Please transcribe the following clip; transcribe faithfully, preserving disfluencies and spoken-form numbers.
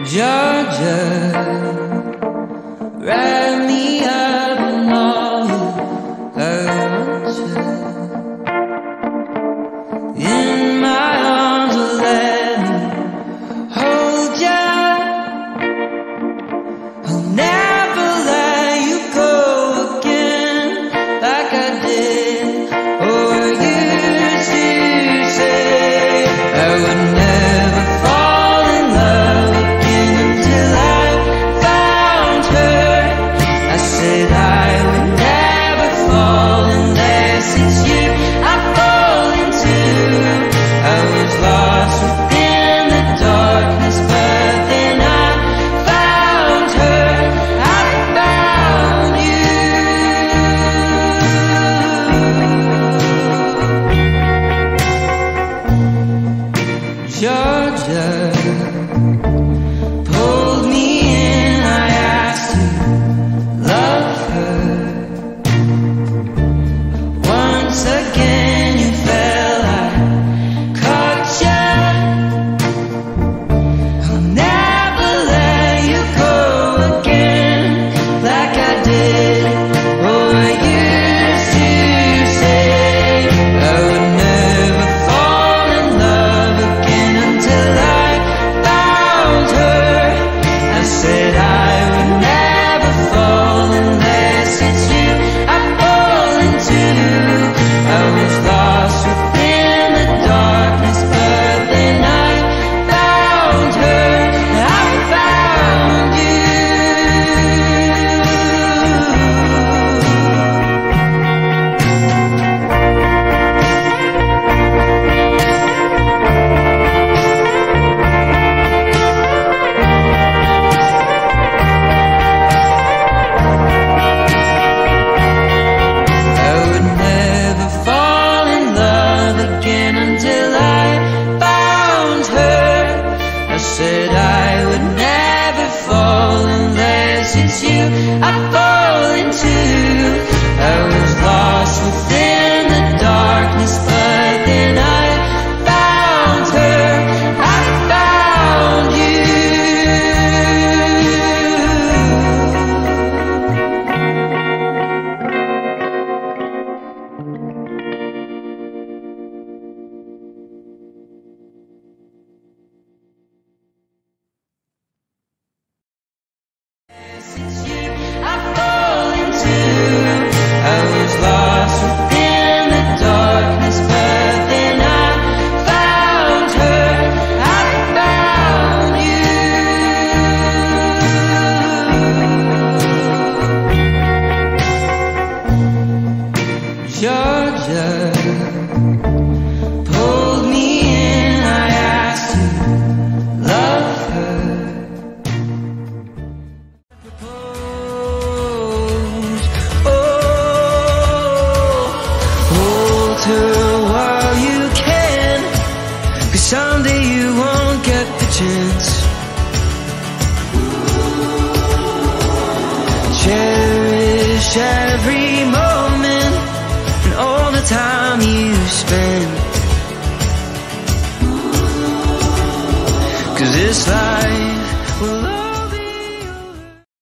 Georgia, wrap me up in all your lunches. In my arms, let me hold ya. I'll never let you go again like I did, or used to say. I would never fall in love again until I found her. I said I would never fall unless it's you I fall into. I was lost within the darkness, but then I found her. I found you. Georgia pulled me in, I asked to love her. Once again you fell, I caught ya. I'll never let you go again like I did, or I used to say. I would never fall in love again until I found her. I said I would never fall unless it's you I fall into. I was lost within the darkness, but then I found her. I found you. I would never fall in love again until I found her. I said I would never fall unless it's you I fall into. I was lost within the darkness, but then I found her. I found you. Since you I fall into. I was lost within the darkness, but then I found her. I found you. Georgia pulled me in, I asked to love her. Propose, oh, hold her while you can, 'cause someday you won't get the chance. Cherish every moment and all the time you spend, 'cause this life will